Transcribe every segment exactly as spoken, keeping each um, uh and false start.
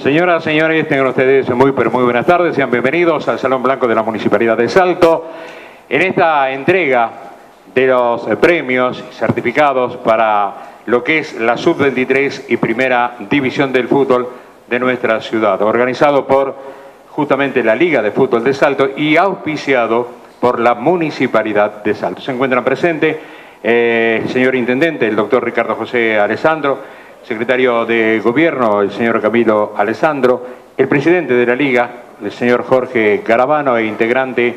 Señoras, señores, tengan ustedes muy, pero muy buenas tardes. Sean bienvenidos al Salón Blanco de la Municipalidad de Salto. En esta entrega de los premios y certificados para lo que es la sub veintitrés y primera división del fútbol de nuestra ciudad, organizado por justamente la Liga de Fútbol de Salto y auspiciado por la Municipalidad de Salto. Se encuentran presentes eh, el señor Intendente, el doctor Ricardo José Alessandro, secretario de Gobierno, el señor Camilo Alessandro, el presidente de la Liga, el señor Jorge Garabano, e integrante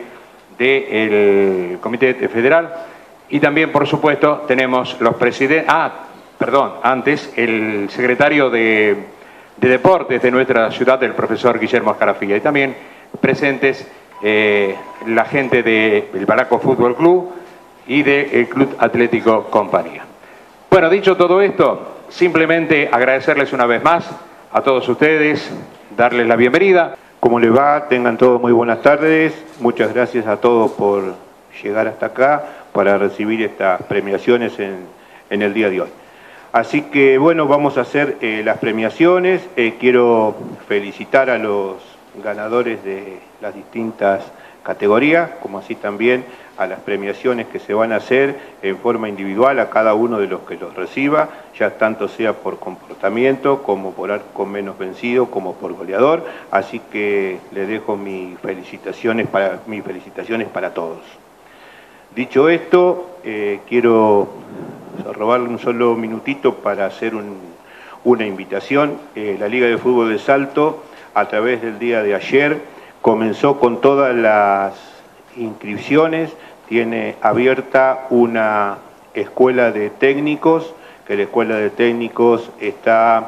del Comité Federal, y también, por supuesto, tenemos los presidentes, ah, perdón, antes, el secretario de, de Deportes de nuestra ciudad, el profesor Guillermo Escarafía, y también presentes eh, la gente del Balaco Fútbol Club y del Club Atlético Compañía. Bueno, dicho todo esto, simplemente agradecerles una vez más a todos ustedes, darles la bienvenida. ¿Cómo les va? Tengan todos muy buenas tardes. Muchas gracias a todos por llegar hasta acá para recibir estas premiaciones en, en el día de hoy. Así que bueno, vamos a hacer eh, las premiaciones. Eh, quiero felicitar a los ganadores de las distintas categorías, como así también a las premiaciones que se van a hacer en forma individual a cada uno de los que los reciba, ya tanto sea por comportamiento, como por arco menos vencido, como por goleador. Así que les dejo mis felicitaciones para, mis felicitaciones para todos. Dicho esto, eh, quiero robarle un solo minutito para hacer un, una invitación. Eh, la Liga de Fútbol de Salto, a través del día de ayer, comenzó con todas las inscripciones, tiene abierta una escuela de técnicos, que la escuela de técnicos está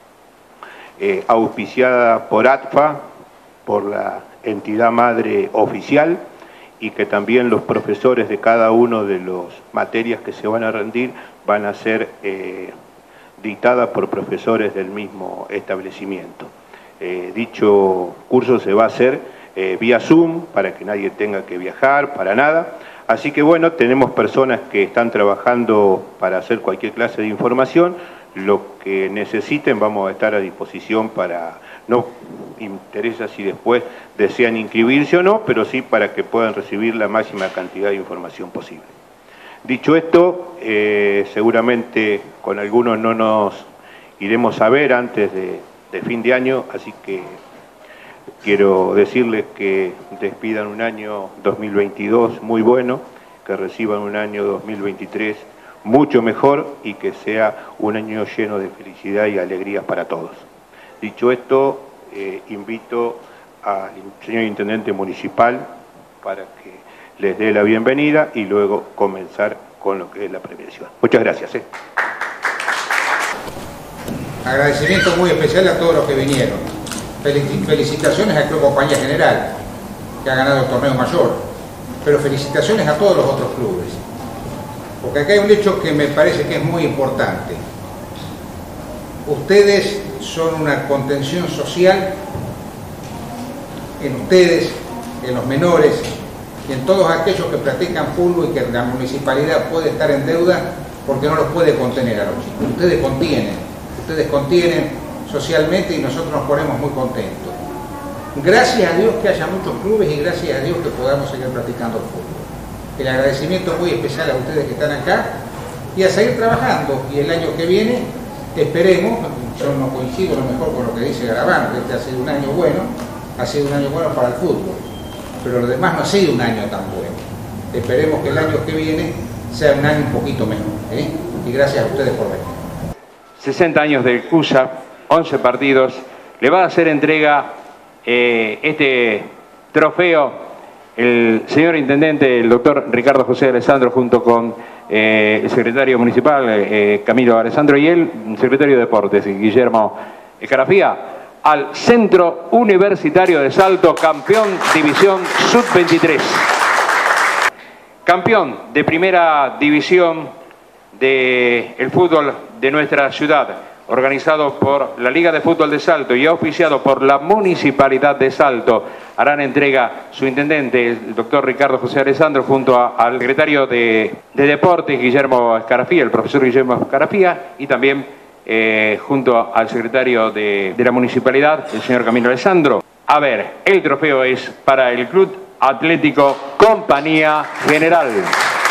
eh, auspiciada por A T F A, por la entidad madre oficial, y que también los profesores de cada uno de las materias que se van a rendir van a ser eh, dictadas por profesores del mismo establecimiento. Eh, dicho curso se va a hacer Eh, vía Zoom, para que nadie tenga que viajar, para nada. Así que bueno, tenemos personas que están trabajando para hacer cualquier clase de información. Lo que necesiten vamos a estar a disposición para, no interesa si después desean inscribirse o no, pero sí para que puedan recibir la máxima cantidad de información posible. Dicho esto, eh, seguramente con algunos no nos iremos a ver antes de, de fin de año, así que quiero decirles que despidan un año dos mil veintidós muy bueno, que reciban un año dos mil veintitrés mucho mejor y que sea un año lleno de felicidad y alegría para todos. Dicho esto, eh, invito al señor Intendente Municipal para que les dé la bienvenida y luego comenzar con lo que es la premiación. Muchas gracias. ¿eh? Agradecimiento muy especial a todos los que vinieron. Felicitaciones al Club Compañía General, que ha ganado el torneo mayor, pero felicitaciones a todos los otros clubes, porque acá hay un hecho que me parece que es muy importante. Ustedes son una contención social en ustedes, en los menores y en todos aquellos que practican fútbol y que la municipalidad puede estar en deuda porque no los puede contener a los chicos. Ustedes contienen, ustedes contienen socialmente y nosotros nos ponemos muy contentos. Gracias a Dios que haya muchos clubes y gracias a Dios que podamos seguir practicando el fútbol. El agradecimiento muy especial a ustedes que están acá y a seguir trabajando. Y el año que viene esperemos, yo no coincido a lo mejor con lo que dice Garabano, que este ha sido un año bueno, ha sido un año bueno para el fútbol, pero lo demás no ha sido un año tan bueno. Esperemos que el año que viene sea un año un poquito mejor. ¿eh? Y gracias a ustedes por venir. sesenta años del C U S A, once partidos, le va a hacer entrega eh, este trofeo el señor Intendente, el doctor Ricardo José Alessandro, junto con eh, el secretario municipal, eh, Camilo Alessandro, y el secretario de Deportes, Guillermo Escarafía, al Centro Universitario de Salto, campeón División sub veintitrés. Campeón de primera división del fútbol de nuestra ciudad, organizado por la Liga de Fútbol de Salto y auspiciado por la Municipalidad de Salto. Harán entrega su intendente, el doctor Ricardo José Alessandro, junto a, al secretario de, de Deportes, Guillermo Escarafía, el profesor Guillermo Escarafía, y también eh, junto al secretario de, de la municipalidad, el señor Camilo Alessandro. A ver, el trofeo es para el Club Atlético Compañía General.